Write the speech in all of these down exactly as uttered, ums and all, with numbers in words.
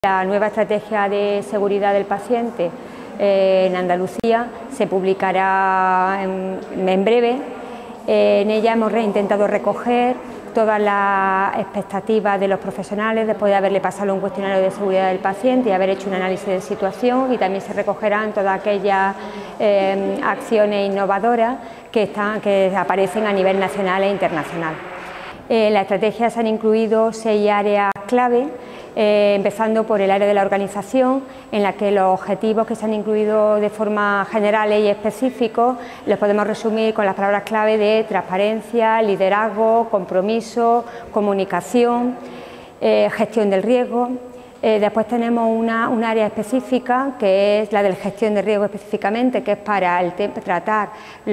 La nueva estrategia de seguridad del paciente eh, en Andalucía se publicará en, en breve. Eh, en ella hemos re, intentado recoger todas las expectativas de los profesionales después de haberle pasado un cuestionario de seguridad del paciente y haber hecho un análisis de situación, y también se recogerán todas aquellas eh, acciones innovadoras que, están, que aparecen a nivel nacional e internacional. En la estrategia se han incluido seis áreas clave. Eh, empezando por el área de la organización, en la que los objetivos que se han incluido de forma general y específicos los podemos resumir con las palabras clave de transparencia, liderazgo, compromiso, comunicación, eh, gestión del riesgo. Eh, después tenemos una, un área específica que es la de gestión de riesgo específicamente, que es para el tratar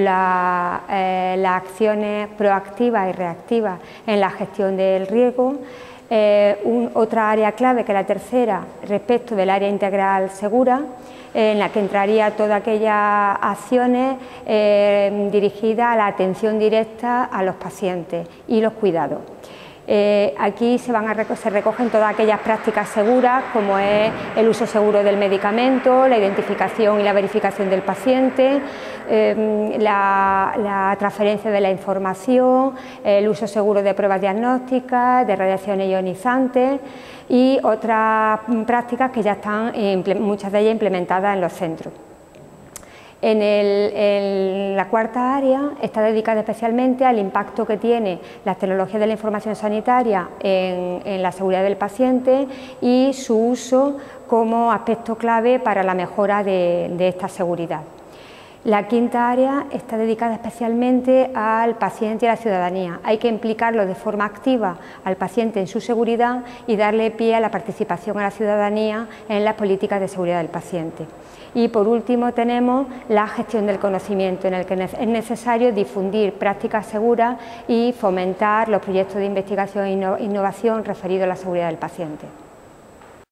la, eh, las acciones proactivas y reactivas en la gestión del riesgo. Eh, un, otra área clave, que es la tercera, respecto del área integral segura, eh, en la que entraría todas aquellas acciones eh, dirigidas a la atención directa a los pacientes y los cuidados. Eh, aquí se, van a reco se recogen todas aquellas prácticas seguras, como es el uso seguro del medicamento, la identificación y la verificación del paciente, eh, la, la transferencia de la información, el uso seguro de pruebas diagnósticas, de radiaciones ionizantes y otras prácticas que ya están, muchas de ellas, implementadas en los centros. En, el, en la cuarta área está dedicada especialmente al impacto que tiene las tecnologías de la información sanitaria en, en la seguridad del paciente y su uso como aspecto clave para la mejora de, de esta seguridad. La quinta área está dedicada especialmente al paciente y a la ciudadanía. Hay que implicarlo de forma activa al paciente en su seguridad y darle pie a la participación a la ciudadanía en las políticas de seguridad del paciente. Y por último tenemos la gestión del conocimiento, en el que es necesario difundir prácticas seguras y fomentar los proyectos de investigación e innovación referidos a la seguridad del paciente.